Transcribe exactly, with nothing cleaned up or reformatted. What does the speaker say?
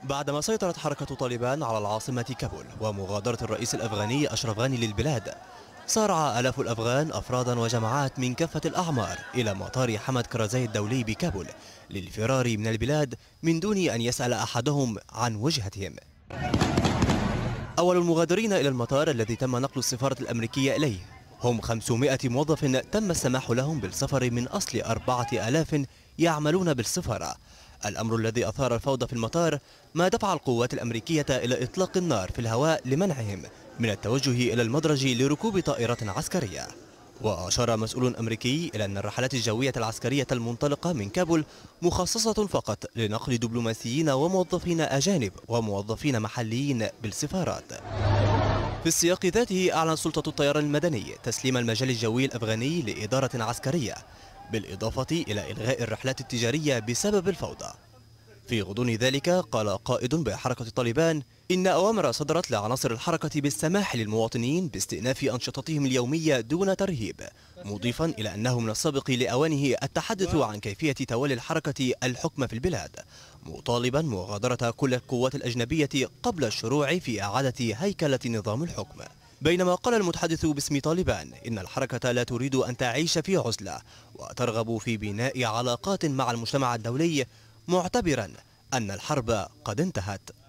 بعدما سيطرت حركة طالبان على العاصمة كابول ومغادرة الرئيس الأفغاني أشرف غاني للبلاد، سارع آلاف الأفغان أفرادا وجماعات من كافة الأعمار إلى مطار حمد كرزاي الدولي بكابول للفرار من البلاد من دون أن يسأل أحدهم عن وجهتهم. أول المغادرين إلى المطار الذي تم نقل السفارة الأمريكية إليه هم خمسمائة موظف تم السماح لهم بالسفر من أصل أربعة آلاف يعملون بالسفارة. الأمر الذي أثار الفوضى في المطار ما دفع القوات الأمريكية إلى إطلاق النار في الهواء لمنعهم من التوجه إلى المدرج لركوب طائرة عسكرية. وأشار مسؤول أمريكي إلى أن الرحلات الجوية العسكرية المنطلقة من كابول مخصصة فقط لنقل دبلوماسيين وموظفين أجانب وموظفين محليين بالسفارات. في السياق ذاته أعلن سلطة الطيران المدني تسليم المجال الجوي الأفغاني لإدارة عسكرية، بالإضافة إلى إلغاء الرحلات التجارية بسبب الفوضى. في غضون ذلك قال قائد بحركة طالبان إن أوامر صدرت لعناصر الحركة بالسماح للمواطنين باستئناف أنشطتهم اليومية دون ترهيب، مضيفا إلى أنه من السابق لأوانه التحدث عن كيفية تولي الحركة الحكم في البلاد، مطالبا مغادرة كل القوات الأجنبية قبل الشروع في إعادة هيكلة نظام الحكم. بينما قال المتحدث باسم طالبان إن الحركة لا تريد أن تعيش في عزلة وترغب في بناء علاقات مع المجتمع الدولي، معتبرا أن الحرب قد انتهت.